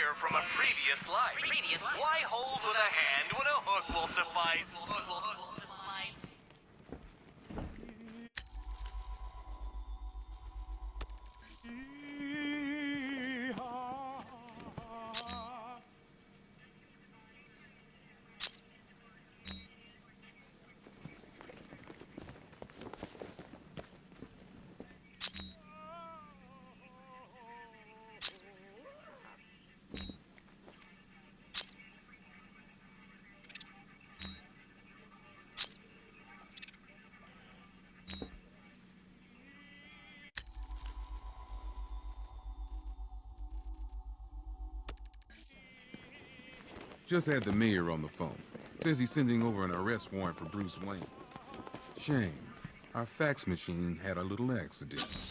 souvenir from a previous life. Why hold with a hand when a hook will suffice? Just had the mayor on the phone. Says he's sending over an arrest warrant for Bruce Wayne. Shame. Our fax machine had a little accident.